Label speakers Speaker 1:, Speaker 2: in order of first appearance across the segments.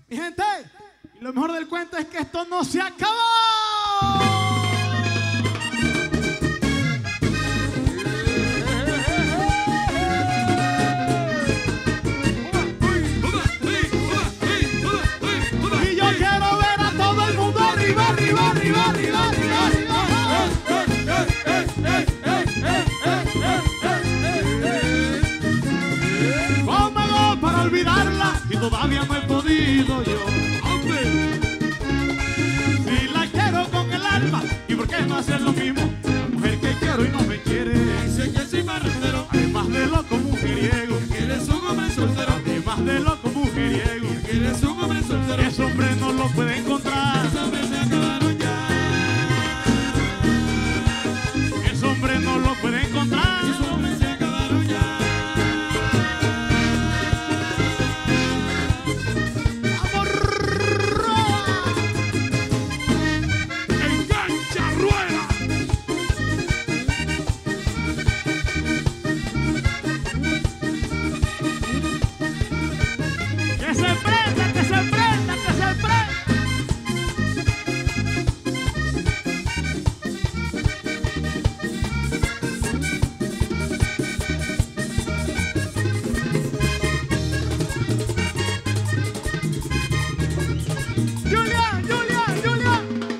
Speaker 1: Mi gente, y lo mejor del cuento es que esto no se acabó. Y yo quiero ver a todo el mundo arriba, arriba, arriba, arriba, arriba, arriba. ¿Cómo hago para olvidarla? Y todavía no he podido yo. Si la quiero con el alma, ¿y por qué no hacer lo mismo? La mujer que quiero y no me quiere.
Speaker 2: Dice que soy marrandero,
Speaker 1: Además de loco mujeriego,
Speaker 2: que eres un hombre soltero,
Speaker 1: además de loco mujeriego,
Speaker 2: que eres un hombre soltero.
Speaker 1: ese hombre no lo puede encontrar.
Speaker 2: Esos hombres se acabaron ya.
Speaker 1: Ese hombre no lo puede encontrar.
Speaker 2: Esos hombres se acabaron ya.
Speaker 1: ¡Engancha, rueda! ¡Que se prenda, que se prenda, que se prenda! ¡Julia, Julia, Julia!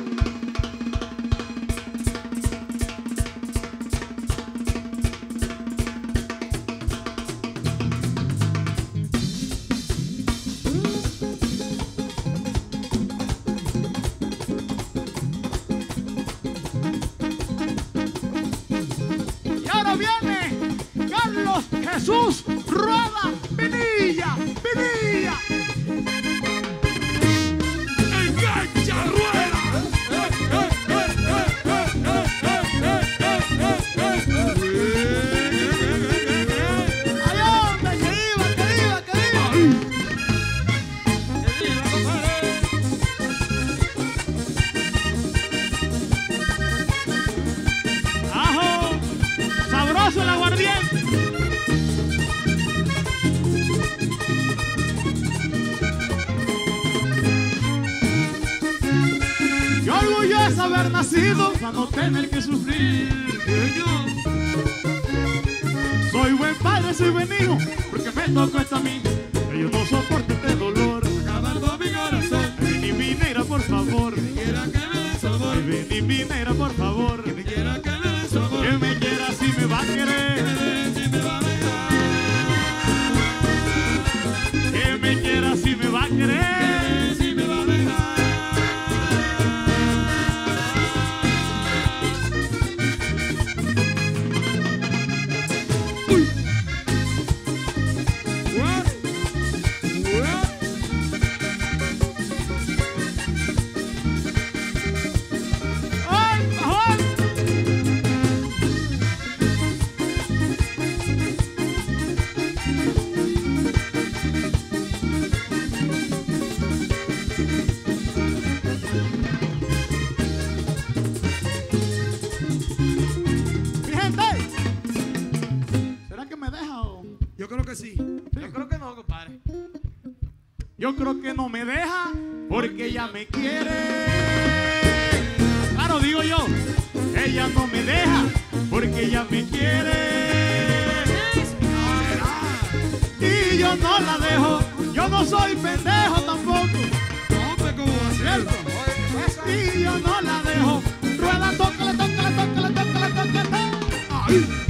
Speaker 1: Y ahora viene Carlos Jesús Rueda Pinilla, Pinilla. ¡Engancha, rueda! ¡Ay, hombre! ¡Que viva, que viva, que viva! ¡Ajo! ¡Sabroso el aguardiente! ¡Qué orgulloso haber nacido para no tener que sufrir! Soy buen padre, soy buen hijo, porque me tocó esto a mí. Que yo no soporto este dolor.
Speaker 2: Acabando mi corazón,
Speaker 1: Ven y minera, por favor.
Speaker 2: quiera que me den sabor,
Speaker 1: Ven y minera, por favor.
Speaker 2: quiera que me den sabor,
Speaker 1: Que me quiera si me va a
Speaker 2: que me
Speaker 1: querer.
Speaker 2: den si me va a dejar,
Speaker 1: Que me quiera si me va a querer.
Speaker 2: si me va a dejar.
Speaker 1: ¡Ay, bajón! Mi gente, ¿será que me deja o...?
Speaker 2: Yo creo que sí.
Speaker 3: Yo creo que no, compadre.
Speaker 1: Yo creo que no me deja porque ella me quiere. Claro, digo yo, ella no me deja porque ella me quiere. Y yo no la dejo, yo no soy pendejo tampoco.
Speaker 2: Hombre, ¿cómo va a ser?
Speaker 1: Y yo no la dejo. Rueda, tócala, tócala, tócala, tócala, tócala. Ay.